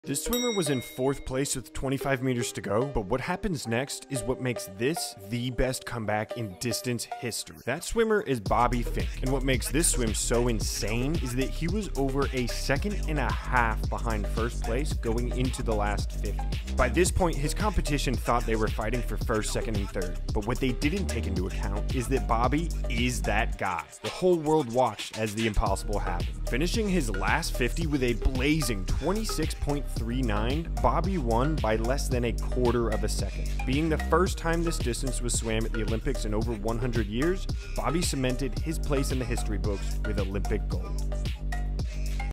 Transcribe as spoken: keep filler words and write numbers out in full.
This swimmer was in fourth place with twenty-five meters to go, but what happens next is what makes this the best comeback in distance history. That swimmer is Bobby Fink, and what makes this swim so insane is that he was over a second and a half behind first place going into the last fifty. By this point, his competition thought they were fighting for first, second, and third, but what they didn't take into account is that Bobby is that guy. The whole world watched as the impossible happened. Finishing his last fifty with a blazing twenty-six point three nine, Bobby won by less than a quarter of a second. Being the first time this distance was swam at the Olympics in over one hundred years, Bobby cemented his place in the history books with Olympic gold.